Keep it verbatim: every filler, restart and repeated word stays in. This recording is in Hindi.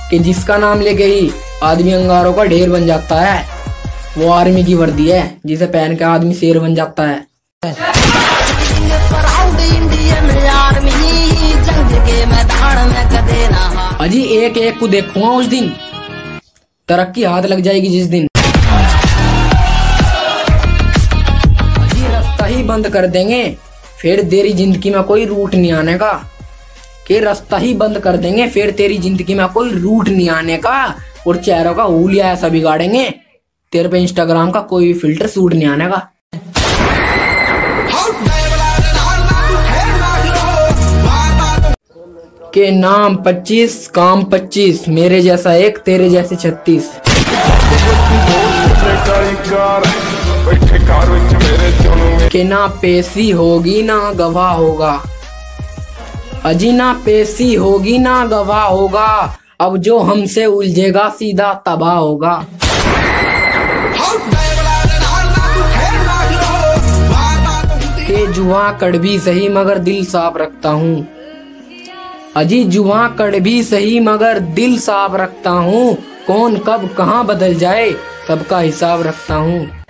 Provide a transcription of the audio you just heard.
कि जिसका नाम लेके ही आदमी अंगारों का ढेर बन जाता है, वो आर्मी की वर्दी है जिसे पहन के आदमी शेर बन जाता है। अजी एक एक को देखूंगा उस दिन, तरक्की हाथ लग जाएगी जिस दिन। अजी रास्ता ही बंद कर देंगे, फिर तेरी जिंदगी में कोई रूट नहीं आने का। कि रास्ता ही बंद कर देंगे, फिर तेरी जिंदगी में कोई रूट नहीं आने का। और चेहरों का हुलिया ऐसा बिगाड़ेंगे, तेरे पे इंस्टाग्राम का कोई फिल्टर सूट नहीं आने का। के नाम पच्चीस काम पच्चीस, मेरे जैसा एक तेरे जैसे छत्तीस। के ना पेशी होगी ना गवाह होगा, अजी ना पेशी होगी ना गवाह होगा। अब जो हमसे उलझेगा सीधा तबाह होगा। के जुआ कड़वी सही मगर दिल साफ रखता हूँ, अजी जुआ कड़वी सही मगर दिल साफ रखता हूँ। कौन कब कहाँ बदल जाए सबका हिसाब रखता हूँ।